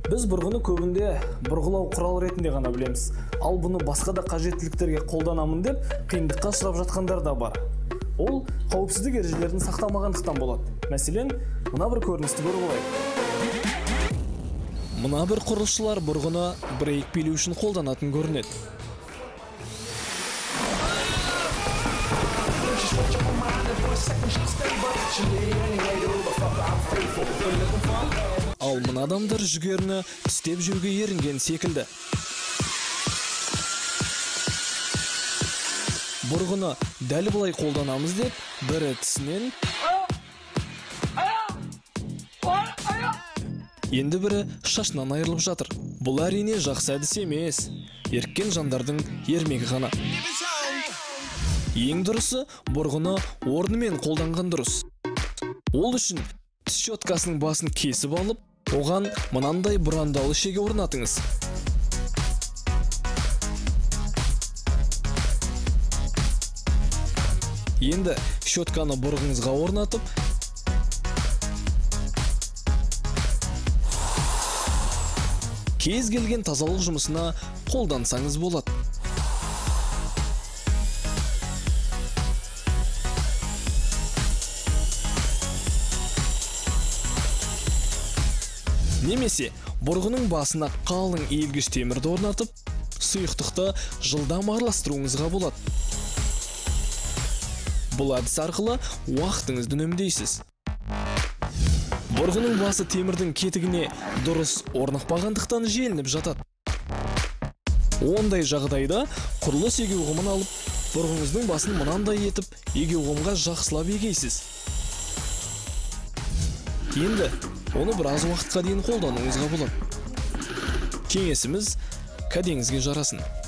Біз бұрғыны көбінде бұрғылау құрал ретінде ғана білеміз. Ал бұны басқа да қажеттіліктерге қолданамын деп қиындыққа ұшырап жатқандар да бар. Ол қауіпсіздік ережелерін сақтамағандықтан болады. Мәселен, мына бір көріністі көріп алайық. Мына бір құрылысшылар бұрғыны брейк билеу үшін қолданатын көрінеді. Ал мына адамдар жүгеріні тістеп жеуге ерінген секілді. Бұрғыны дәл бұлай қолданамыз деп, бірі тісінен, енді бірі шашынан айырылып жатыр. Бұл әрине жақсы әдіс емес, еріккен жандардың ермегі ғана. Ең дұрысы, бұрғыны орнымен қолданған дұрыс. Ол үшін тіс щеткасының басын кесіп алып, оған мынандай бұрандалы шеге орнатыңыз. Енді щетканы бұрғыңызға орнатып, кез келген тазалық жұмысына қолдансаңыз болады. Немесе бұрғының басына қалың иілгіш темірді орнатып, сұйықтықты жылдам араластыруыңызға болады. Бұл әдіс арқылы уақытыңызды үнемдейсіз. Бұрғының басы темірдің кетігіне дұрыс орнықпағандықтан желініп жатады. Ондай жағдайда құрылыс егеуқұмын алып, бұрғыңыздың басын мынандай етіп, егеуқұмға жақсылап егейсіз. Енді оны біраз уақытқа дейін қолдануыңызға болады. Кеңесіміз кәдеңізге жарасын.